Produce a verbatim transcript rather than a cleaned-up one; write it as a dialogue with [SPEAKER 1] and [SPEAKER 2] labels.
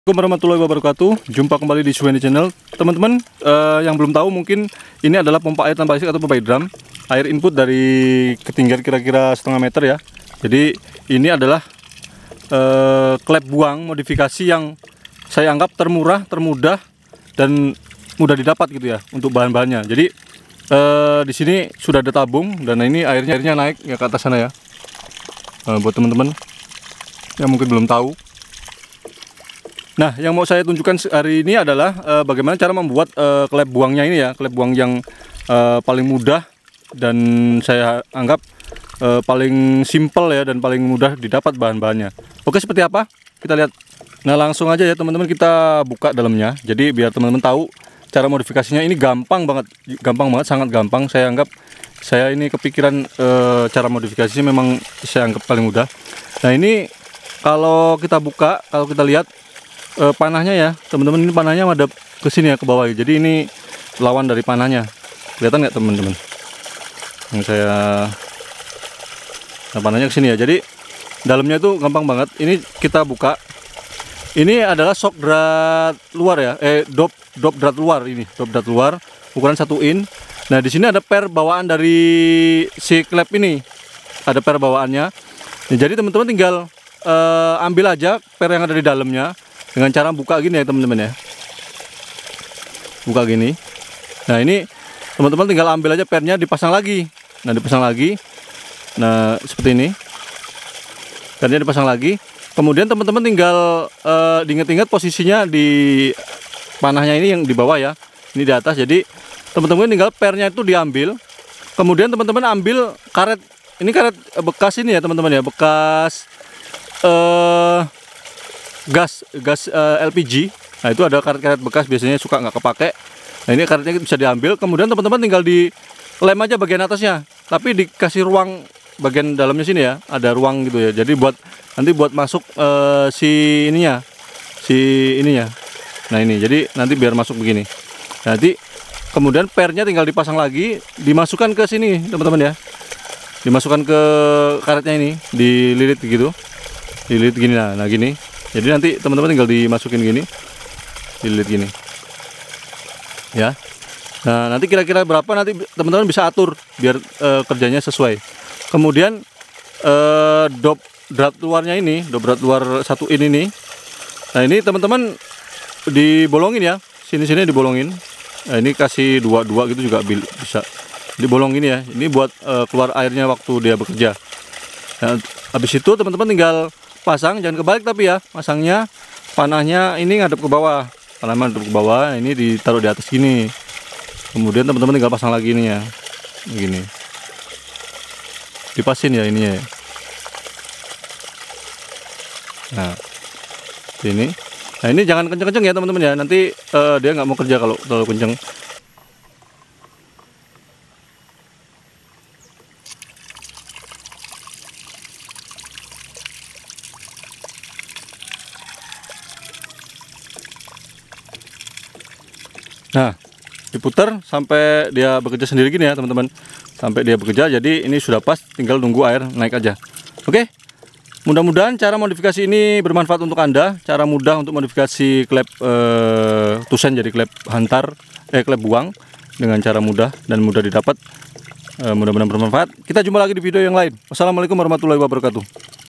[SPEAKER 1] Assalamualaikum warahmatullahi wabarakatuh. Jumpa kembali di Suweni Channel. Teman-teman uh, yang belum tahu, mungkin ini adalah pompa air tanpa listrik atau pompa drum. Air input dari ketinggian kira-kira setengah meter ya. Jadi ini adalah uh, klep buang modifikasi yang saya anggap termurah, termudah, dan mudah didapat gitu ya untuk bahan-bahannya. Jadi uh, di sini sudah ada tabung dan ini airnya airnya naik ya ke atas sana ya. Uh, buat teman-teman yang mungkin belum tahu. Nah, yang mau saya tunjukkan hari ini adalah uh, bagaimana cara membuat uh, klep buangnya ini ya, klep buang yang uh, paling mudah dan saya anggap uh, paling simpel ya dan paling mudah didapat bahan-bahannya. Oke, seperti apa? Kita lihat. Nah, langsung aja ya teman-teman, kita buka dalamnya. Jadi biar teman-teman tahu cara modifikasinya, ini gampang banget, gampang banget, sangat gampang. Saya anggap saya ini kepikiran uh, cara modifikasinya memang saya anggap paling mudah. Nah, ini kalau kita buka, kalau kita lihat E, panahnya ya teman-teman, ini panahnya madep ke sini ya, ke bawah. Jadi ini lawan dari panahnya, kelihatan nggak teman-teman? Yang saya, nah panahnya ke sini ya. Jadi dalamnya itu gampang banget. Ini kita buka. Ini adalah shock drat luar ya, eh dop dop drat luar ini, dop drat luar ukuran satu in. Nah di sini ada per bawaan dari si klep ini, ada per bawaannya. Nah, jadi teman-teman tinggal e, ambil aja per yang ada di dalamnya. Dengan cara buka gini ya teman-teman ya, buka gini. Nah ini teman-teman tinggal ambil aja pernya, dipasang lagi. Nah dipasang lagi, nah seperti ini, pernya dipasang lagi. Kemudian teman-teman tinggal uh, diingat-ingat posisinya di panahnya ini yang di bawah ya, ini di atas. Jadi teman-teman tinggal pernya itu diambil. Kemudian teman-teman ambil karet, ini karet bekas ini ya teman-teman ya, bekas uh, gas gas uh, L P G. Nah itu ada karet-karet bekas, biasanya suka nggak kepake. Nah ini karetnya bisa diambil, kemudian teman-teman tinggal di lem aja bagian atasnya, tapi dikasih ruang bagian dalamnya sini ya, ada ruang gitu ya. Jadi buat nanti buat masuk uh, si ininya, si ininya. Nah ini jadi nanti biar masuk begini. Nanti kemudian pernya tinggal dipasang lagi, dimasukkan ke sini teman-teman ya, dimasukkan ke karetnya ini, dililit gitu, dililit gini. Nah, nah gini. Jadi nanti teman-teman tinggal dimasukin gini, dililit gini ya. Nah nanti kira-kira berapa nanti teman-teman bisa atur biar e, kerjanya sesuai. Kemudian e, dop drat luarnya ini, dop drat luar satu in ini, nah ini teman-teman dibolongin ya, sini-sini dibolongin. Nah ini kasih dua dua gitu juga bisa dibolongin ya. Ini buat e, keluar airnya waktu dia bekerja. Nah habis itu teman-teman tinggal pasang, jangan kebalik tapi ya, pasangnya panahnya ini ngadep ke bawah, panahnya ngadep ke bawah, ini ditaruh di atas gini. Kemudian teman-teman tinggal pasang lagi ini ya, begini, dipasin ya ini ya. Nah ini, nah ini jangan kenceng-kenceng ya teman-teman ya, nanti uh, dia nggak mau kerja kalau terlalu kenceng. Nah, diputar sampai dia bekerja sendiri gini ya teman-teman, sampai dia bekerja. Jadi ini sudah pas, tinggal nunggu air naik aja. Oke, mudah-mudahan cara modifikasi ini bermanfaat untuk Anda. Cara mudah untuk modifikasi klep eh, tusen jadi klep hantar, eh klep buang dengan cara mudah dan mudah didapat. Eh, mudah-mudahan bermanfaat. Kita jumpa lagi di video yang lain. Wassalamualaikum warahmatullahi wabarakatuh.